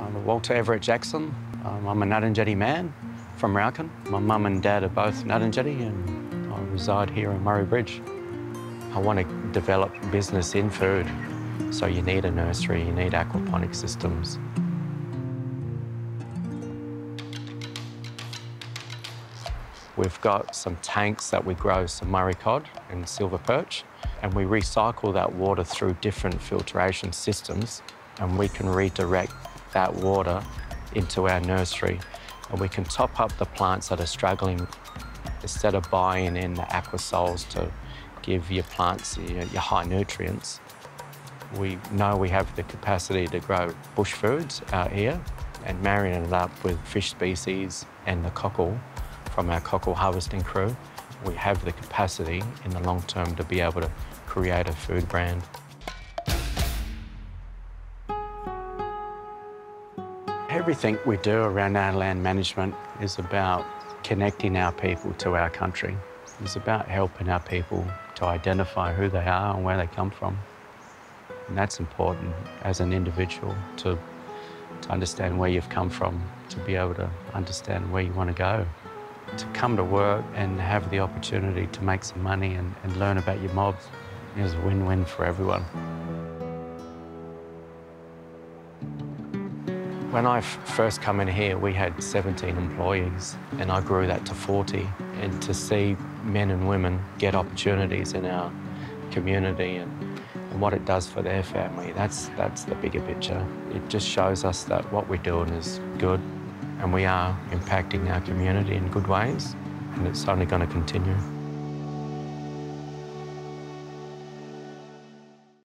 Walter Everett Jackson. I'm a Ngarrindjeri man from Rauken. My mum and dad are both Ngarrindjeri and I reside here in Murray Bridge. I want to develop business in food, so you need a nursery, you need aquaponics systems. We've got some tanks that we grow some Murray cod and silver perch, and we recycle that water through different filtration systems, and we can redirect that water into our nursery, and we can top up the plants that are struggling. Instead of buying in the aquasols to give your plants your high nutrients, we know we have the capacity to grow bush foods out here and marrying it up with fish species and the cockle from our cockle harvesting crew. We have the capacity in the long term to be able to create a food brand. Everything we do around our land management is about connecting our people to our country. It's about helping our people to identify who they are and where they come from. And that's important as an individual to understand where you've come from, to be able to understand where you want to go. To come to work and have the opportunity to make some money and learn about your mobs is a win-win for everyone. When I first come in here, we had 17 employees, and I grew that to 40. And to see men and women get opportunities in our community and what it does for their family, that's the bigger picture. It just shows us that what we're doing is good, and we are impacting our community in good ways, and it's only going to continue.